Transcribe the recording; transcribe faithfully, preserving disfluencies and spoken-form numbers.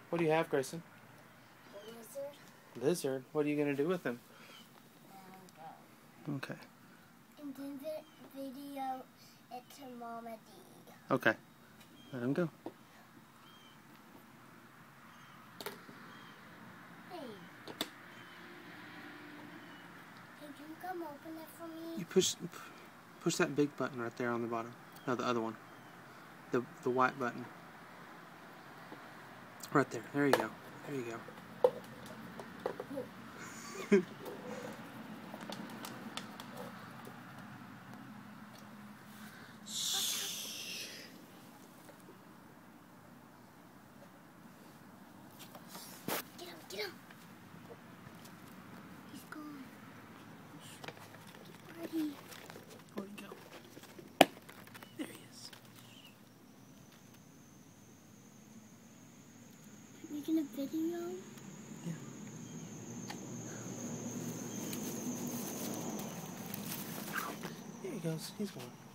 What do you have, Grayson? A lizard. Lizard? What are you going to do with him? And, Okay. and then the video it to Mama D. Okay. Let him go. Hey. Hey, can you come open it for me? You push push that big button right there on the bottom. No, the other one. The the white button. Right there. There you go. There you go. Get him, get him. He's gone. Get ready. Where'd he go? There he is. Making a video? Yeah. There he goes. He's gone.